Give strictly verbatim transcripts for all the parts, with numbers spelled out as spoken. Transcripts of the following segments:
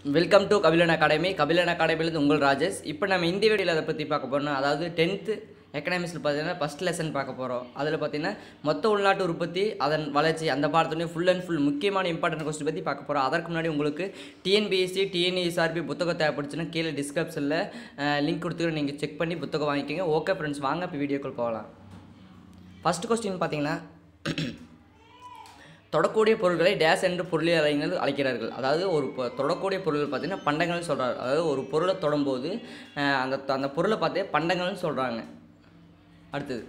Welcome to Kapilan academy. Kapilan அகாடமிலேருந்து உங்கள் ராஜேஷ். இப்போ நம்ம இந்த வீடியோவில் அதை பற்றி பார்க்க போகிறோம். அதாவது டென்த்து எக்கனாமிக்ஸில் பார்த்தீங்கன்னா ஃபஸ்ட் லெசன் பார்க்க போகிறோம். அதில் பார்த்தீங்கன்னா மொத்த உள்நாட்டு உற்பத்தி, அதன் வளர்ச்சி, அந்த பாடத்துலேயே ஃபுல் அண்ட் ஃபுல் முக்கியமான இம்பார்ட்டன்ட் கொஸ்டின் பற்றி பார்க்க போகிறோம். அதற்கு முன்னாடி உங்களுக்கு டிஎன்பிஎஸ்சி டிஎன்இஎஸ்ஆர்பி புத்தகம் தேவைப்படுச்சுன்னா கீழே டிஸ்கிரிப்ஷனில் லிங்க் கொடுத்துட்டு நீங்கள் செக் பண்ணி புத்தகம் வாங்கிக்கோங்க. ஓகே ஃப்ரெண்ட்ஸ், வாங்க இப்போ வீடியோக்குள் போகலாம். ஃபஸ்ட் கொஸ்டின் பார்த்தீங்கன்னா, தொடக்கூடிய பொருட்களை டேஸ் என்று பொருளியல் அழைக்கிறார்கள். அதாவது ஒரு தொடக்கூடிய பொருள் பார்த்தீங்கன்னா பண்டங்கள்னு சொல்கிறார். அதாவது ஒரு பொருளை தொடும்போது அந்த அந்த பொருளை பார்த்தே பண்டங்கள்னு சொல்கிறாங்க. அடுத்தது,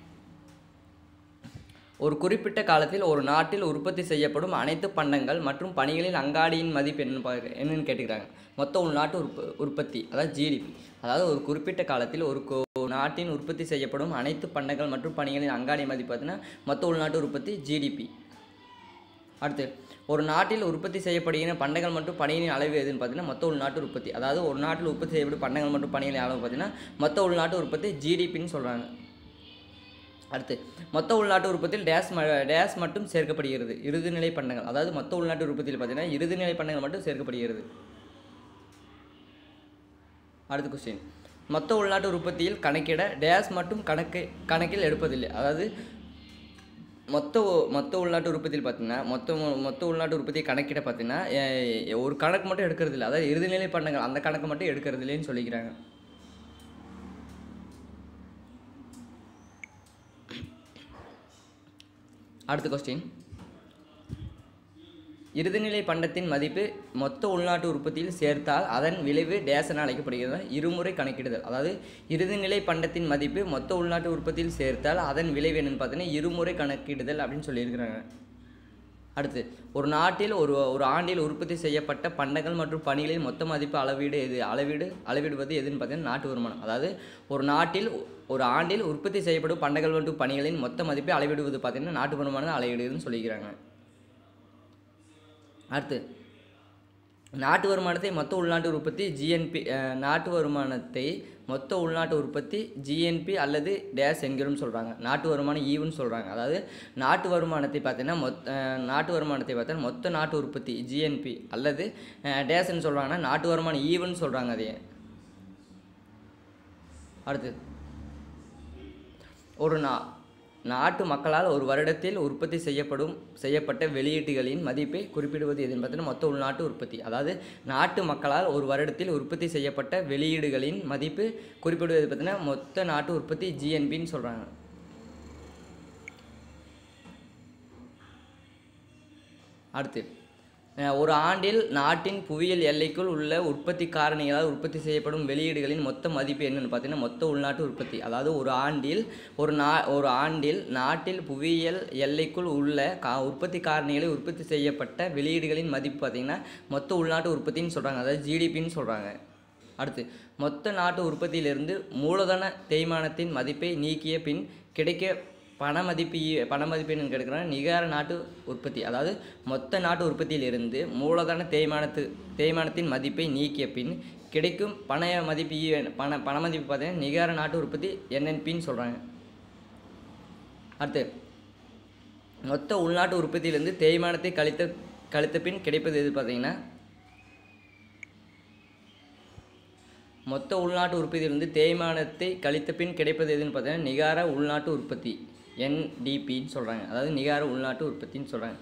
ஒரு குறிப்பிட்ட காலத்தில் ஒரு நாட்டில் உற்பத்தி செய்யப்படும் அனைத்து பண்டங்கள் மற்றும் பணிகளின் அங்காடியின் மதிப்பு என்ன என்னன்னு கேட்டுக்கிறாங்க. மொத்த உள்நாட்டு உற்ப உற்பத்தி அதாவது ஜிடிபி. அதாவது ஒரு குறிப்பிட்ட காலத்தில் ஒரு நாட்டின் உற்பத்தி செய்யப்படும் அனைத்து பண்டங்கள் மற்றும் பணிகளின் அங்காடி மதிப்பு பார்த்தீங்கன்னா மொத்த உள்நாட்டு உற்பத்தி ஜிடிபி. அடுத்து, ஒரு நாட்டில் உற்பத்தி செய்யப்படுகிற பண்டங்கள் மற்றும் பணிகளின் அளவு எதுன்னு பார்த்தீங்கன்னா மொத்த உள்நாட்டு உற்பத்தி. அதாவது ஒரு நாட்டில் உற்பத்தி செய்யப்படும் பண்டங்கள் மற்றும் பணிகளின் அளவு பார்த்தீங்கன்னா மொத்த உள்நாட்டு உற்பத்தி ஜிடிபின்னு சொல்கிறாங்க. அடுத்து, மொத்த உள்நாட்டு உற்பத்தியில் டேஸ் ம டேஸ் மட்டும் சேர்க்கப்படுகிறது. இறுதிநிலை பண்டங்கள். அதாவது மொத்த உள்நாட்டு உற்பத்தியில் பார்த்தீங்கன்னா இறுதிநிலை பண்டங்கள் மட்டும் சேர்க்கப்படுகிறது. அடுத்த கொஸ்டின், மொத்த உள்நாட்டு உற்பத்தியில் கணக்கிட டேஸ் மட்டும் கணக்கு கணக்கில் எடுப்பதில்லை. அதாவது மொத்த மொத்த உள்நாட்டு உற்பத்தியில் பார்த்தீங்கன்னா மொத்த மொத்த உள்நாட்டு உற்பத்தியை கணக்கிட பார்த்தீங்கன்னா ஒரு கணக்கு மட்டும் எடுக்கிறது இல்லை. அதாவது இறுதிநிலை பண்டங்கள் அந்த கணக்கு மட்டும் எடுக்கிறது இல்லைன்னு சொல்லிக்கிறாங்க. அடுத்த கொஸ்டின், இறுதிநிலை பண்டத்தின் மதிப்பு மொத்த உள்நாட்டு உற்பத்தியில் சேர்த்தால் அதன் விளைவு டேஸ் என அழைக்கப்படுகிறது. இருமுறை கணக்கிடுதல். அதாவது இறுதிநிலை பண்டத்தின் மதிப்பு மொத்த உள்நாட்டு உற்பத்தியில் சேர்த்தால் அதன் விளைவு என்னன்னு பார்த்தீங்கன்னா இருமுறை கணக்கிடுதல் அப்படின்னு சொல்லியிருக்கிறாங்க. அடுத்து, ஒரு நாட்டில் ஒரு ஒரு ஆண்டில் உற்பத்தி செய்யப்பட்ட பண்டங்கள் மற்றும் பணிகளின் மொத்த மதிப்பு அளவீடு எது அளவீடு அளவிடுவது எதுன்னு பார்த்தீங்கன்னா நாட்டு வருமானம். அதாவது ஒரு நாட்டில் ஒரு ஆண்டில் உற்பத்தி செய்யப்படும் பண்டங்கள் மற்றும் பணிகளின் மொத்த மதிப்பை அளவிடுவது பார்த்தீங்கன்னா நாட்டு வருமானம் அளவீடுன்னு சொல்லிக்கிறாங்க. அடுத்து, நாட்டு வருமானத்தை மொத்த உள்நாட்டு உற்பத்தி ஜிஎன்பி நாட்டு வருமானத்தை மொத்த உள்நாட்டு உற்பத்தி ஜிஎன்பி அல்லது டேஸ் என்கிறோம்னு சொல்கிறாங்க. நாட்டு வருமானம் ஈவுன்னு சொல்கிறாங்க. அதாவது நாட்டு வருமானத்தை பார்த்தீங்கன்னா மொத்த நாட்டு வருமானத்தை பார்த்தீங்கன்னா மொத்த நாட்டு உற்பத்தி ஜிஎன்பி அல்லது டேஸ்ன்னு சொல்கிறாங்கன்னா நாட்டு வருமானம் ஈவுன்னு சொல்கிறாங்க. அதையே அடுத்து, ஒரு நா நாட்டு மக்களால் ஒரு வருடத்தில் உற்பத்தி செய்யப்படும் செய்யப்பட்ட வெளியீட்டுகளின் மதிப்பை குறிப்பிடுவது எதுன்னு பார்த்தீங்கன்னா மொத்த உள்நாட்டு உற்பத்தி. அதாவது நாட்டு மக்களால் ஒரு வருடத்தில் உற்பத்தி செய்யப்பட்ட வெளியீடுகளின் மதிப்பு குறிப்பிடுவது பார்த்தீங்கன்னா மொத்த நாட்டு உற்பத்தி ஜிஎன்பின்னு சொல்கிறாங்க. அடுத்து, ஒரு ஆண்டில் நாட்டின் புவியியல் எல்லைக்குள் உள்ள உற்பத்தி காரணிகளால் உற்பத்தி செய்யப்படும் வெளியீடுகளின் மொத்த மதிப்பு என்னென்னு பார்த்தீங்கன்னா மொத்த உள்நாட்டு உற்பத்தி. அதாவது ஒரு ஆண்டில் ஒரு நா ஒரு ஆண்டில் நாட்டில் புவியியல் எல்லைக்குள் உள்ள கா உற்பத்தி காரணிகளை உற்பத்தி செய்யப்பட்ட வெளியீடுகளின் மதிப்பு பார்த்திங்கன்னா மொத்த உள்நாட்டு உற்பத்தின்னு சொல்கிறாங்க. அதாவது ஜிடிபின்னு சொல்கிறாங்க. அடுத்து, மொத்த நாட்டு உற்பத்தியிலிருந்து மூலதன தேய்மானத்தின் மதிப்பை நீக்கிய பின் கிடைக்க பண மதிப்பு பண மதிப்பென்னு கிடைக்கிறாங்க நிகர நாட்டு உற்பத்தி. அதாவது மொத்த நாட்டு உற்பத்தியிலிருந்து மூலதன தேய்மானத்து தேய்மானத்தின் மதிப்பை நீக்கிய பின் கிடைக்கும் பண மதிப்பு பண பண மதிப்பு பார்த்தீங்கன்னா நிகர நாட்டு உற்பத்தி என்என்பின்னு சொல்கிறாங்க. அடுத்து, மொத்த உள்நாட்டு உற்பத்தியிலிருந்து தேய்மானத்தை கழித்த கழித்த பின் கிடைப்பது எது பார்த்தீங்கன்னா மொத்த உள்நாட்டு உற்பத்தியிலிருந்து தேய்மானத்தை கழித்த பின் கிடைப்பது எதுன்னு பார்த்தீங்கன்னா நிகர உள்நாட்டு உற்பத்தி என்டிபின்னு சொல்கிறாங்க. அதாவது நிகர உள்நாட்டு உற்பத்தின்னு சொல்கிறாங்க.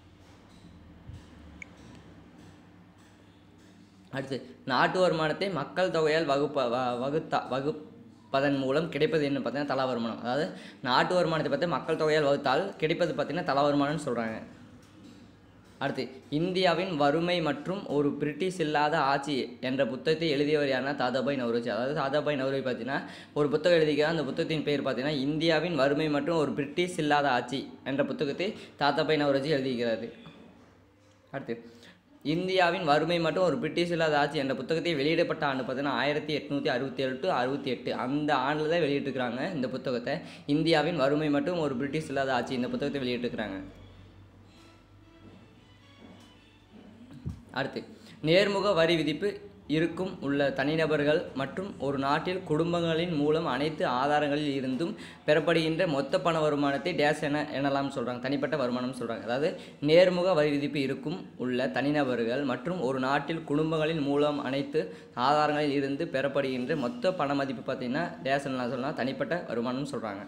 அடுத்து, நாட்டு வருமானத்தை மக்கள் தொகையால் வகுப்ப வகுத்தா வகுப்பதன் மூலம் கிடைப்பது என்ன பார்த்தீங்கன்னா தலா வருமானம். அதாவது நாட்டு வருமானத்தை பார்த்து மக்கள் தொகையால் வகுத்தால் கிடைப்பது பார்த்தீங்கன்னா தலா வருமானம்னு சொல்கிறாங்க. அடுத்து, இந்தியாவின் வறுமை மற்றும் ஒரு பிரிட்டிஷ் இல்லாத ஆட்சி என்ற புத்தகத்தை எழுதியவர் யாருன்னா தாதாபாய் நவ்ரோஜி. அதாவது தாதாபாய் நவ்ரோஜி பார்த்தீங்கன்னா ஒரு புத்தகம் எழுதிக்கிறார். அந்த புத்தகத்தின் பெயர் பார்த்தீங்கன்னா இந்தியாவின் வறுமை மற்றும் ஒரு பிரிட்டிஷ் இல்லாத ஆட்சி என்ற புத்தகத்தை தாதாபாய் நவ்ரோஜி எழுதியிருக்கிறார். அடுத்து, இந்தியாவின் வறுமை மற்றும் ஒரு பிரிட்டிஷ் இல்லாத ஆட்சி என்ற புத்தகத்தை வெளியிடப்பட்ட ஆண்டு பார்த்தீங்கன்னா ஆயிரத்தி எட்நூற்றி அறுபத்தி ஏழு டு அறுபத்தி எட்டு அந்த ஆண்டில் தான் வெளியிட்டிருக்கிறாங்க. இந்த புத்தகத்தை இந்தியாவின் வறுமை மற்றும் ஒரு பிரிட்டிஷ் இல்லாத ஆட்சி இந்த புத்தகத்தை வெளியிட்டிருக்கிறாங்க. அடுத்து, நேர்முக வரி விதிப்பு இருக்கும் உள்ள தனிநபர்கள் மற்றும் ஒரு நாட்டில் குடும்பங்களின் மூலம் அனைத்து ஆதாரங்களில் இருந்தும் பெறப்படுகின்ற மொத்த பண வருமானத்தை டேஸ் என எனலாம் சொல்கிறாங்க. தனிப்பட்ட வருமானம் சொல்கிறாங்க. அதாவது நேர்முக வரி விதிப்பு இருக்கும் உள்ள தனிநபர்கள் மற்றும் ஒரு நாட்டில் குடும்பங்களின் மூலம் அனைத்து ஆதாரங்களில் இருந்து பெறப்படுகின்ற மொத்த பண மதிப்பு பார்த்திங்கன்னா டேஸ் எனலாம் சொல்லலாம் தனிப்பட்ட வருமானம் சொல்கிறாங்க.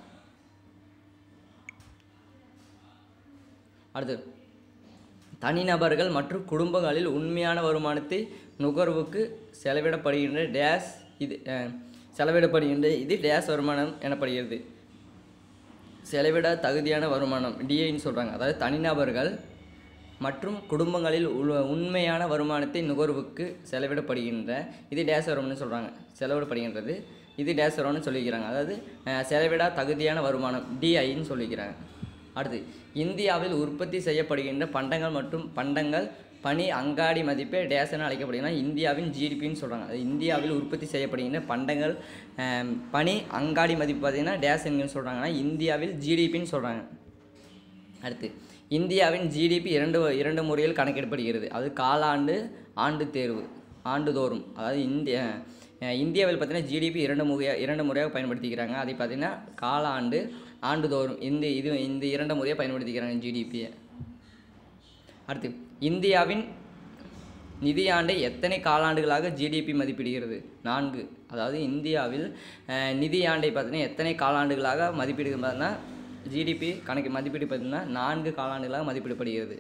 அடுத்து தனிநபர்கள் மற்றும் குடும்பங்களில் உண்மையான வருமானத்தை நுகர்வுக்கு செலவிடப்படுகின்ற டேஸ் இது செலவிடப்படுகின்ற இது டேஸ் வருமானம் எனப்படுகிறது. செலவிட தகுதியான வருமானம் டிஐன்னு சொல்கிறாங்க. அதாவது தனிநபர்கள் மற்றும் குடும்பங்களில் உண்மையான வருமானத்தை நுகர்வுக்கு செலவிடப்படுகின்ற இது டேஸ் வருமானம்னு சொல்கிறாங்க. செலவிடப்படுகின்றது இது டேஸ் வருமானம்னு சொல்லிக்கிறாங்க. அதாவது செலவிட தகுதியான வருமானம் டிஐன்னு சொல்லிக்கிறாங்க. அடுத்து இந்தியாவில் உற்பத்தி செய்யப்படுகின்ற பண்டங்கள் மற்றும் பண்டங்கள் பணி அங்காடி மதிப்பே டேஸ் என அழைக்கப்படுகிறது. இந்தியாவின் ஜிடிபின்னு சொல்கிறாங்க. அது இந்தியாவில் உற்பத்தி செய்யப்படுகின்ற பண்டங்கள் பணி அங்காடி மதிப்பு பார்த்திங்கன்னா டேஸ் என்கின்னு சொல்கிறாங்கன்னா இந்தியாவில் ஜிடிபின்னு சொல்கிறாங்க. அடுத்து இந்தியாவின் ஜிடிபி இரண்டு இரண்டு முறையில் கணக்கிடப்படுகிறது. அது காலாண்டு ஆண்டு தேர்வு ஆண்டுதோறும். அதாவது இந்திய இந்தியாவில் பார்த்திங்கன்னா ஜிடிபி இரண்டு முறையாக இரண்டு முறையாக பயன்படுத்திக்கிறாங்க. அதை பார்த்திங்கன்னா காலாண்டு ஆண்டுதோறும் இந்த இது இந்த இரண்டு முறையாக பயன்படுத்திக்கிறாங்க ஜிடிபியை. அடுத்து இந்தியாவின் நிதியாண்டை எத்தனை காலாண்டுகளாக ஜிடிபி மதிப்பிடுகிறது? நான்கு. அதாவது இந்தியாவில் நிதியாண்டை பார்த்தீங்கன்னா எத்தனை காலாண்டுகளாக மதிப்பீடு பார்த்தீங்கன்னா ஜிடிபி கணக்கு மதிப்பீடு பார்த்தீங்கன்னா நான்கு காலாண்டுகளாக மதிப்பிடப்படுகிறது.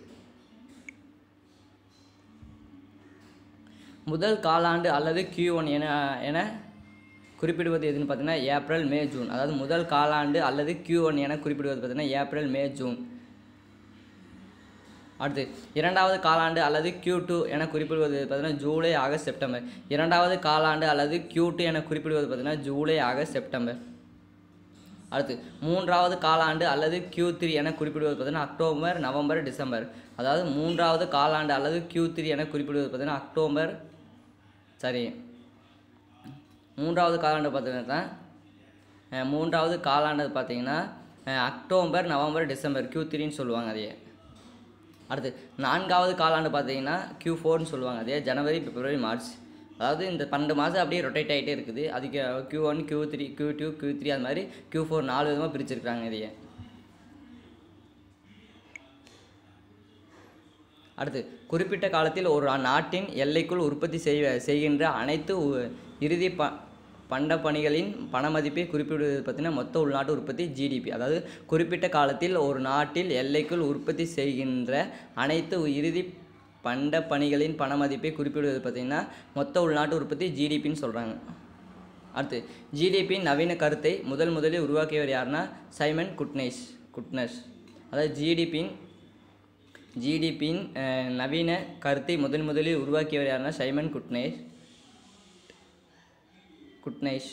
முதல் காலாண்டு அல்லது கியூ ஒன் என என குறிப்பிடுவது எதுன்னு பார்த்தீங்கன்னா ஏப்ரல் மே ஜூன். அதாவது முதல் காலாண்டு அல்லது கியூ ஒன் என குறிப்பிடுவது பார்த்தீங்கன்னா ஏப்ரல் மே ஜூன். அடுத்து இரண்டாவது காலாண்டு அல்லது கியூ டூ என குறிப்பிடுவது பார்த்தீங்கன்னா ஜூலை ஆகஸ்ட் செப்டம்பர். இரண்டாவது காலாண்டு அல்லது கியூ டூ என குறிப்பிடுவது பார்த்தீங்கன்னா ஜூலை ஆகஸ்ட் செப்டம்பர். அடுத்து மூன்றாவது காலாண்டு அல்லது கியூ த்ரீ என குறிப்பிடுவது பார்த்தீங்கன்னா அக்டோபர் நவம்பர் டிசம்பர். அதாவது மூன்றாவது காலாண்டு அல்லது கியூ த்ரீ என குறிப்பிடுவது பார்த்தீங்கன்னா அக்டோபர் சரி மூன்றாவது காலாண்டு பார்த்தீங்கன்னா மூன்றாவது காலாண்டு பார்த்தீங்கன்னா அக்டோபர் நவம்பர் டிசம்பர் கியூ த்ரீன்னு சொல்லுவாங்க. அதையே அடுத்து நான்காவது காலாண்டு பார்த்தீங்கன்னா கியூ ஃபோர்னு சொல்லுவாங்க. அதே ஜனவரி பிப்ரவரி மார்ச். அதாவது இந்த பன்னெண்டு மாதம் அப்படியே ரொட்டேட் ஆகிட்டே இருக்குது. அதுக்கு Q one Q three Q two Q three அது மாதிரி கியூ ஃபோர் நாலு விதமாக பிரிச்சிருக்கிறாங்க இதையே. அடுத்து குறிப்பிட்ட காலத்தில் ஒரு நாட்டின் எல்லைக்குள் உற்பத்தி செய்ய செய்கின்ற அனைத்து இறுதி ப பண்ட பணிகளின் பண மதிப்பை குறிப்பிடுவது பார்த்தீங்கன்னா மொத்த உள்நாட்டு உற்பத்தி ஜிடிபி. அதாவது குறிப்பிட்ட காலத்தில் ஒரு நாட்டில் எல்லைக்குள் உற்பத்தி செய்கின்ற அனைத்து இறுதி பண்ட பணிகளின் பண மதிப்பை குறிப்பிடுவது பார்த்திங்கன்னா மொத்த உள்நாட்டு உற்பத்தி ஜிடிபின்னு சொல்கிறாங்க. அடுத்து ஜிடிபியின் நவீன கருத்தை முதல் முதலில் உருவாக்கியவர் யாருன்னா சைமன் குட்னேஷ் குட்னஷ். அதாவது ஜிடிபியின் ஜிடிபியின் நவீன கருத்தை முதன் முதலில் உருவாக்கியவர் யாருன்னா சைமன் குட்னேஷ் குட்னேஷ்.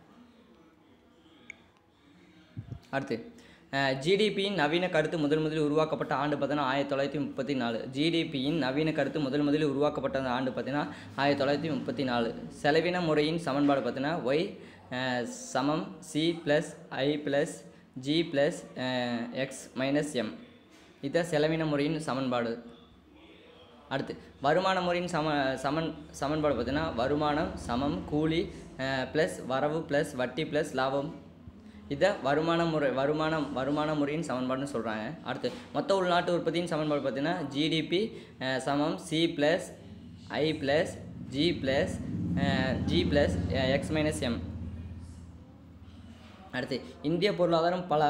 அடுத்து ஜிடிபியின் நவீன கருத்து முதல் முதலில் உருவாக்கப்பட்ட ஆண்டு பார்த்தீங்கன்னா ஆயிரத்தி தொள்ளாயிரத்தி முப்பத்தி நாலு. ஜிடிபியின் நவீன கருத்து முதல் முதலில் உருவாக்கப்பட்ட ஆண்டு பார்த்தீங்கன்னா ஆயிரத்தி தொள்ளாயிரத்தி முப்பத்தி நாலு. செலவின முறையின் சமன்பாடு பார்த்தீங்கன்னா ஒய் சமம் C plus I plus G plus X minus M. இதுதான் செலவின முறையின் சமன்பாடு. அடுத்து வருமான முறையின் சம சமன் சமன்பாடு பார்த்தீங்கன்னா வருமானம் சமம் கூலி ப்ளஸ் வரவு ப்ளஸ் வட்டி ப்ளஸ் லாபம். இதை வருமான முறை வருமானம் வருமான முறையின் சமன்பாடுன்னு சொல்கிறாங்க. அடுத்து மொத்த உள்நாட்டு உற்பத்தியின் சமன்பாடு பார்த்தீங்கன்னா ஜிடிபி சமம் C plus I plus G plus G plus X minus M. அடுத்து இந்திய பொருளாதாரம் பல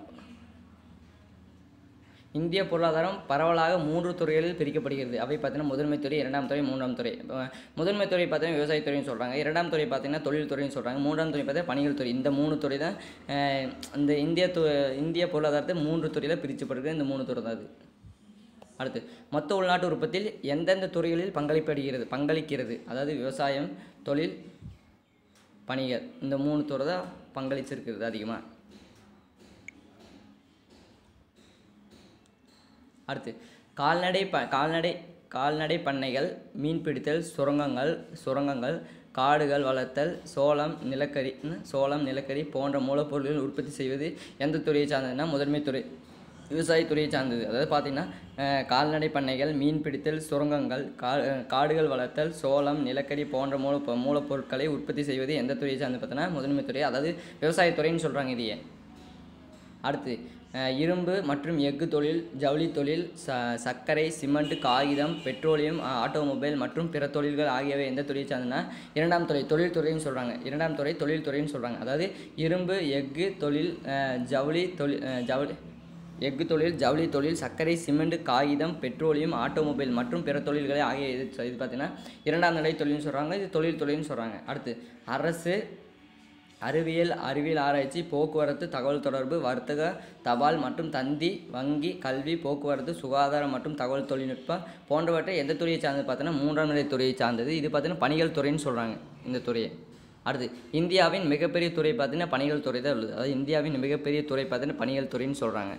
இந்திய பொருளாதாரம் பரவலாக மூன்று துறைகளில் பிரிக்கப்படுகிறது. அவை பார்த்தீங்கன்னா முதன்மை துறை, இரண்டாம் துறை, மூன்றாம் துறை. முதன்மை துறை பார்த்தீங்கன்னா விவசாயத்துறைன்னு சொல்கிறாங்க. இரண்டாம் துறை பார்த்தீங்கன்னா தொழில் துறைன்னு சொல்கிறாங்க. மூன்றாம் துறை பார்த்தீங்கன்னா பணிகள் துறை. இந்த மூணு துறை தான் இந்த இந்திய து இந்திய பொருளாதாரத்தை மூன்று துறையில் பிரிச்சுப்படுகிறது. இந்த மூணு துறை தான் அது. அடுத்து மொத்த உள்நாட்டு உற்பத்தியில் எந்தெந்த துறைகளில் பங்களிப்படுகிறது பங்களிக்கிறது அதாவது விவசாயம், தொழில், பணிகள். இந்த மூணு துறை தான் பங்களிச்சிருக்கிறது அதிகமாக. அடுத்து கால்நடை ப கால்நடை கால்நடை பண்ணைகள், மீன்பிடித்தல், சுரங்கங்கள் சுரங்கங்கள் காடுகள் வளர்த்தல், சோளம் நிலக்கரி சோளம் நிலக்கரி போன்ற மூலப்பொருட்கள் உற்பத்தி செய்வது எந்த துறையை சார்ந்ததுன்னா முதன்மை துறை விவசாயத்துறையை சார்ந்தது. அதாவது பார்த்திங்கன்னா கால்நடை பண்ணைகள், மீன் பிடித்தல், சுரங்கங்கள், கா காடுகள் வளர்த்தல், சோளம், நிலக்கரி போன்ற மூல மூலப்பொருட்களை உற்பத்தி செய்வது எந்த துறையை சார்ந்து பார்த்தீங்கன்னா முதன்மை துறை, அதாவது விவசாயத்துறைன்னு சொல்கிறாங்க இதையே. அடுத்து இரும்பு மற்றும் எஃகு தொழில், ஜவுளி தொழில், ச சர்க்கரை, சிமெண்ட், காகிதம், பெட்ரோலியம், ஆட்டோமொபைல் மற்றும் பிற தொழில்கள் ஆகியவை எந்த துறையை சார்ந்தனா இரண்டாம் துறை, தொழில்துறைன்னு சொல்கிறாங்க. இரண்டாம் துறை தொழில்துறைன்னு சொல்கிறாங்க. அதாவது இரும்பு, எஃகு தொழில், ஜவுளி தொழில் ஜவுளி எஃகு தொழில், ஜவுளி தொழில், சர்க்கரை, சிமெண்ட், காகிதம், பெட்ரோலியம், ஆட்டோமொபைல் மற்றும் பிற தொழில்களை ஆகிய இது இது பார்த்திங்கன்னா இரண்டாம் நிலை தொழில்னு சொல்கிறாங்க. இது தொழில் தொழில்னு சொல்கிறாங்க. அடுத்து அரசு, அறிவியல், அறிவியல் ஆராய்ச்சி, போக்குவரத்து, தகவல் தொடர்பு, வர்த்தக, தபால் மற்றும் தந்தி, வங்கி, கல்வி, போக்குவரத்து, சுகாதாரம் மற்றும் தகவல் தொழில்நுட்பம் போன்றவற்றை எந்த துறையை சார்ந்தது பார்த்தீங்கன்னா மூன்றாம் நிலை துறையை சார்ந்தது. இது பார்த்தீங்கன்னா பணிகள் துறைன்னு சொல்கிறாங்க இந்த துறையை. அடுத்து இந்தியாவின் மிகப்பெரிய துறை பார்த்தீங்கன்னா பணிகள் துறை தான் உள்ளது. அதாவது இந்தியாவின் மிகப்பெரிய துறை பார்த்தீங்கன்னா பணிகள் துறைன்னு சொல்கிறாங்க.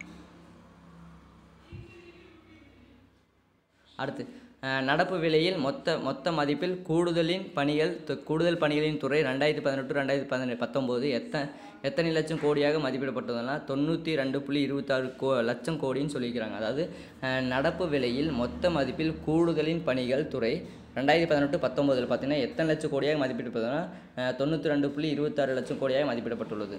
அடுத்து நடப்பு விலையில் மொத்த மொத்த மதிப்பில் கூடுதலின் பணிகள் கூடுதல் பணிகளின் துறை ரெண்டாயிரத்தி பதினெட்டு ரெண்டாயிரத்தி பதினெட்டு பத்தொம்போது எத்த எத்தனை லட்சம் கோடியாக மதிப்பிடப்பட்டதுன்னா தொண்ணூற்றி ரெண்டு புள்ளி இருபத்தாறு கோ லட்சம் கோடின்னு சொல்லிக்கிறாங்க. அதாவது நடப்பு விலையில் மொத்த மதிப்பில் கூடுதலின் பணிகள் துறை ரெண்டாயிரத்தி பதினெட்டு பத்தொம்போதில் பார்த்தீங்கன்னா எத்தனை லட்சம் கோடியாக மதிப்பிடப்பட்டதுன்னா தொண்ணூற்றி ரெண்டு புள்ளி இருபத்தாறு லட்சம் கோடியாக மதிப்பிடப்பட்டுள்ளது.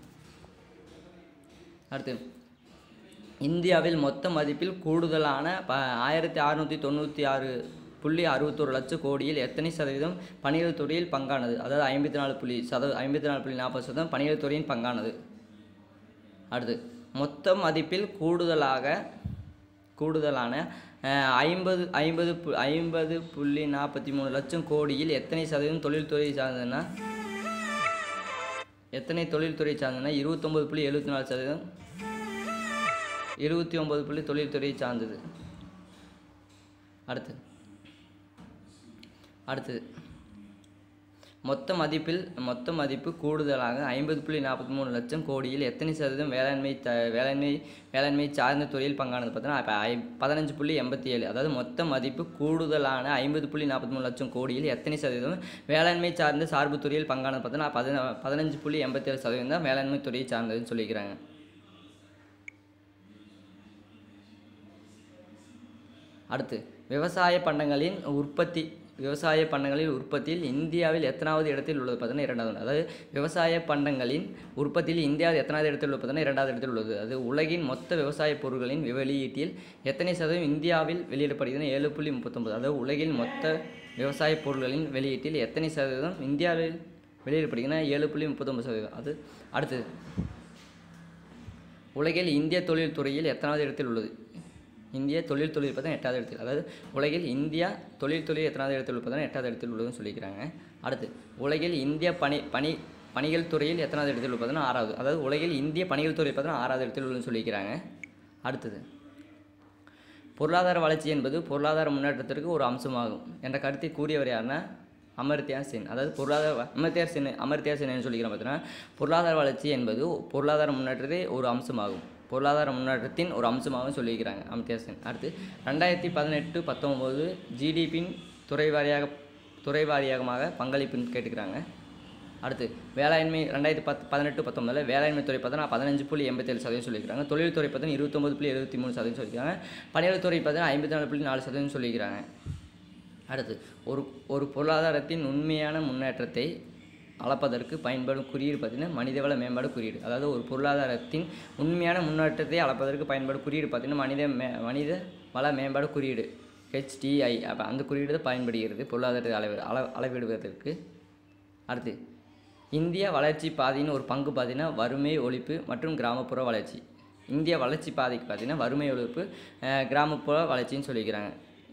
அடுத்து இந்தியாவில் மொத்த மதிப்பில் கூடுதலான ப ஆயிரத்தி அறுநூற்றி தொண்ணூற்றி ஆறு புள்ளி அறுபத்தொரு லட்சம் கோடியில் எத்தனை சதவீதம் பணிகள் துறையில் பங்கானது? அதாவது ஐம்பத்தி நாலு புள்ளி சத ஐம்பத்தி நாலு புள்ளி நாற்பது சதவீதம் பணிகள் துறையின் பங்கானது. அடுத்து மொத்த மதிப்பில் கூடுதலாக கூடுதலான ஐம்பது ஐம்பது ஐம்பது புள்ளி நாற்பத்தி மூணு லட்சம் கோடியில் எத்தனை சதவீதம் தொழில்துறை சார்ந்ததுன்னா எத்தனை தொழில்துறை சார்ந்ததுன்னா இருபத்தொம்பது புள்ளி எழுபத்தி நாலு சதவீதம் இருபத்தி ஒம்பது புள்ளி தொழில்துறையை சார்ந்தது. அடுத்து அடுத்தது மொத்த மதிப்பில் மொத்த மதிப்பு கூடுதலாக ஐம்பது புள்ளி நாற்பத்தி மூணு லட்சம் கோடியில் எத்தனை சதவீதம் வேளாண்மை த வேளாண்மை வேளாண்மை சார்ந்த துறையில் பங்கானது பார்த்தீங்கன்னா இப்போ ஐ பதினஞ்சு புள்ளி எண்பத்தி ஏழு அதாவது மொத்த மதிப்பு கூடுதலான ஐம்பது புள்ளி நாற்பத்தி மூணு லட்சம் கோடியில் எத்தனை சதவீதம் வேளாண்மை சார்ந்த சார்பு துறையில் பங்கானது பார்த்தீங்கன்னா பதின பதினஞ்சு புள்ளி எண்பத்தி ஏழு சதவீதம் தான் வேளாண்மை துறையை சார்ந்ததுன்னு சொல்லிக்கிறாங்க. அடுத்து விவசாய பண்டங்களின் உற்பத்தி விவசாய பண்டங்களின் உற்பத்தியில் இந்தியாவில் எத்தனாவது இடத்தில் உள்ளது பார்த்தீங்கன்னா இரண்டாவது. அதாவது விவசாய பண்டங்களின் உற்பத்தியில் இந்தியாவில் எத்தனாவது இடத்தில் உள்ளது பார்த்தீங்கன்னா இரண்டாவது இடத்தில் உள்ளது. அது உலகின் மொத்த விவசாய பொருட்களின் வெளியீட்டில் எத்தனை சதவீதம் இந்தியாவில் வெளியிடப்படுகிறது? ஏழு புள்ளி முப்பத்தொம்பது. அதாவது உலகின் மொத்த விவசாய பொருட்களின் வெளியீட்டில் எத்தனை சதவீதம் இந்தியாவில் வெளியிடப்படுகிறதுனா ஏழு புள்ளி முப்பத்தொம்பது சதவீதம். அது அடுத்தது உலகில் இந்திய தொழில்துறையில் எத்தனாவது இடத்தில் உள்ளது? இந்திய தொழில் தொழில் பார்த்தா எட்டாவது இடத்தில். அதாவது உலகில் இந்தியா தொழில் தொழில் எத்தனாவது இடத்தில் பார்த்தா எட்டாவது இடத்தில் உள்ளதுன்னு சொல்லிக்கிறாங்க. அடுத்து உலகில் இந்திய பணி பணி பணிகள் துறையில் எத்தனாவது இடத்தில் பார்த்தோன்னா ஆறாவது. அதாவது உலகில் இந்திய பணிகள் துறை பார்த்தோன்னா ஆறாவது இடத்தில் உள்ளதுன்னு சொல்லிக்கிறாங்க. அடுத்தது பொருளாதார வளர்ச்சி என்பது பொருளாதார முன்னேற்றத்திற்கு ஒரு அம்சமாகும் என்ற கருத்தை கூறியவர் யாருன்னா அமர்த்தியா சென். அதாவது பொருளாதார அமர்த்தியா சென் அமர்த்தியா சென்னு சொல்லிக்கிறோம் பார்த்தீங்கன்னா பொருளாதார வளர்ச்சி என்பது பொருளாதார முன்னேற்றத்தை ஒரு அம்சமாகும் பொருளாதார முன்னேற்றத்தின் ஒரு அம்சமாகவும் சொல்லியிருக்கிறாங்க அமர்த்தியா சென். அடுத்து ரெண்டாயிரத்தி பதினெட்டு பத்தொம்போது ஜிடிபின் துறை வாரியாக துறை வாரியாக பங்களிப்புன்னு கேட்டுக்கிறாங்க. அடுத்து வேளாண்மை ரெண்டாயிரத்தி பத்து பதினெட்டு பத்தொம்பதில் வேளாண்மை துறை பார்த்தோன்னா பதினஞ்சு புள்ளி எண்பத்தேழு சதவீதம் சொல்லியிருக்காங்க. தொழில்துறை பார்த்தீங்கன்னா இருபத்தொம்பது புள்ளி எழுபத்தி மூணு சதவீதம் சொல்லியிருக்காங்க. பணியாளர் துறை பார்த்தீங்கன்னா ஐம்பத்தி நாலு புள்ளி நாலு சதவீதம் சொல்லியிருக்கிறாங்க. அடுத்து ஒரு ஒரு பொருளாதாரத்தின் உண்மையான முன்னேற்றத்தை அளப்பதற்கு பயன்படும் குறியீடு பார்த்திங்கன்னா மனிதவள மேம்பாடு குறியீடு. அதாவது ஒரு பொருளாதாரத்தின் உண்மையான முன்னேற்றத்தை அளப்பதற்கு பயன்படும் குறியீடு பார்த்திங்கன்னா மனித மே மனித வள மேம்பாடு குறியீடு ஹெச்டிஐ. அப்போ அந்த குறியீடு தான் பயன்படுகிறது பொருளாதாரத்தை அளவு அள அளவிடுவதற்கு. அடுத்து இந்திய வளர்ச்சி பாதையின் ஒரு பங்கு பார்த்திங்கன்னா வறுமை ஒழிப்பு மற்றும் கிராமப்புற வளர்ச்சி. இந்திய வளர்ச்சி பாதைக்கு பார்த்திங்கன்னா வறுமை ஒழிப்பு கிராமப்புற வளர்ச்சின்னு சொல்லிக்கிறாங்க.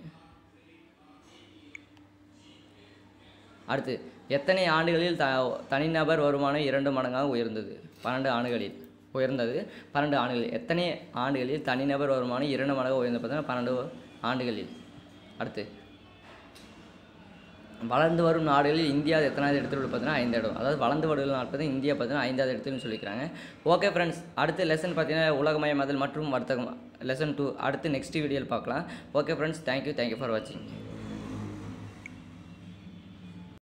அடுத்து எத்தனை ஆண்டுகளில் த தனிநபர் வருமானம் இரண்டு மடங்காக உயர்ந்தது? பன்னெண்டு ஆண்டுகளில் உயர்ந்தது பன்னெண்டு ஆண்டுகளில். எத்தனை ஆண்டுகளில் தனிநபர் வருமானம் இரண்டு மடங்காக உயர்ந்தது பார்த்தீங்கன்னா பன்னெண்டு ஆண்டுகளில். அடுத்து வளர்ந்து வரும் நாடுகளில் இந்தியா எத்தனாவது இடத்துல உள்ள பார்த்தீங்கன்னா ஐந்து இடம். அதாவது வளர்ந்து வரும் நாட்கள் இந்தியா பார்த்தீங்கன்னா ஐந்தாவது இடத்துலன்னு சொல்லிக்கிறாங்க. ஓகே ஃப்ரெண்ட்ஸ், அடுத்த லெசன் பார்த்தீங்கன்னா உலகமயமாதல் மற்றும் வர்த்தகம் லெசன் டூ அடுத்து நெக்ஸ்ட் வீடியோவில் பார்க்கலாம். Okay friends, thank you thank you for வாட்சிங்.